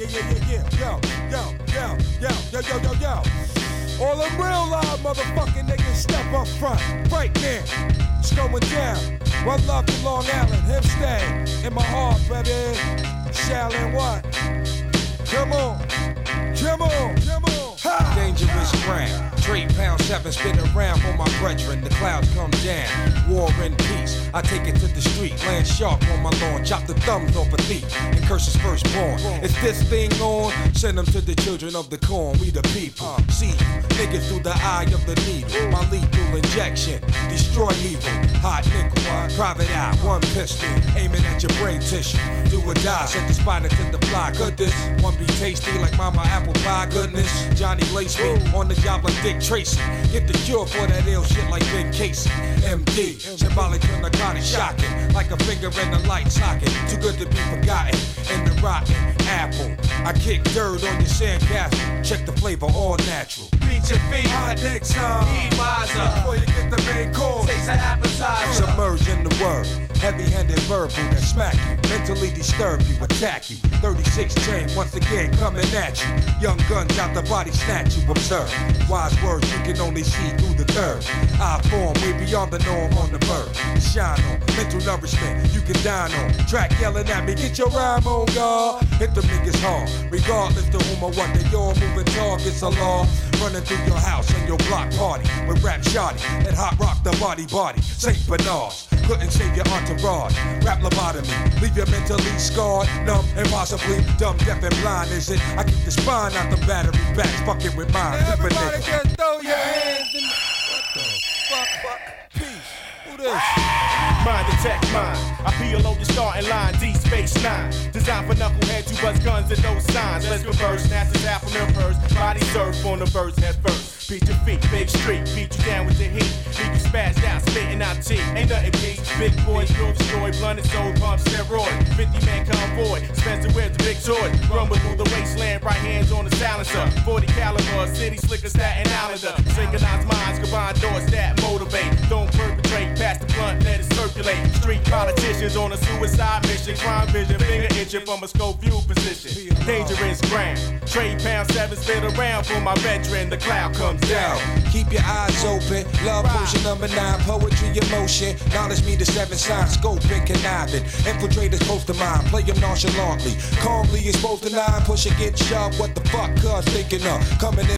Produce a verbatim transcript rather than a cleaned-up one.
yeah, yeah, yeah, yeah. Yo, yo, yo, yo, yo, yo, yo, yo. All them real live motherfucking niggas step up front. Right now, it's going down. One love to Long Island, him stay in my heart, baby. Shallin' what? Come on, come on, come on. Ha! Dangerous ground. Trade pound seven, spin around for my brethren. The clouds come down. War and peace. I take it to the street. Land sharp on my lawn. Chop the thumbs off a thief and curse his firstborn. Is this thing on? Send them to the children of the corn. We the people. See you, niggas through the eye of the needle. My lethal injection. Destroy evil. Hot nickel. Private eye. One pistol. Aiming at your brain tissue. Do or die. Set the spine into the fly. Could this one be tasty like mama apple pie? Goodness. Johnny lace me on the job like Dick Tracy. Get the cure for that ill shit like Ben Casey. M D, symbolic to narcotic, shocking like a finger in the light socket. Too good to be forgotten. In the rotten apple, I kick dirt on your sandcastle. Check the flavor, all natural. Beat your feet, hot dick time. Eat wiser before you get the main course. Taste an appetizer. Submerge in the word. Heavy-handed verbal that smack you, mentally disturb you, attack you. thirty-six chain once again coming at you. Young guns out the body snatch you. Observe wise words you can only see through the curve. I form way beyond the norm on the verb. Shine on mental nourishment you can dine on. Track yelling at me, get your rhyme on, God. Hit them niggas hard, regardless to whom or what. They all moving targets a law. Running through your house and your block party with rap shoddy and hot rock the body body. Saint Bernard's couldn't save your entourage. Rap lobotomy, leave you mentally scarred, numb, and possibly dumb, deaf, and blind. Is it? I keep the spine out the battery backs, fucking with mine. Now everybody just throw your hands in the... What the fuck, fuck, peace. Who this? Mind detect mine. I P L O the starting line, D Space Nine. Designed for knuckleheads who bust guns and no signs. Let's converse, snatches half from their purse. Body surf on the verse, head first. Beat your feet, big street, beat you down with the heat. Leave you spazzed out, spitting out teeth. Ain't nothing peace. Big boys, drill destroy, blunt and soul pump, steroid. fifty man convoy, Spencer wears the big toy. Rumble through the wasteland, right hands on the silencer. forty caliber, city slicker, Staten Islander. Synchronized minds, combined doors that motivate. Don't perpetrate, pass the blunt, let it circulate. Street politicians on a suicide mission. Crime vision, finger itching from a scope view position. Dangerous ground. Trade pound seven, spit around for my veteran. The cloud comes down. Keep your eyes open. Love potion number nine. Poetry, emotion. Knowledge me the seven signs. Scope and conniving. Infiltrators close to mine. Play them nonchalantly. Calmly exposed to nine. Push and get shoved. What the fuck? Cuz thinking of coming in.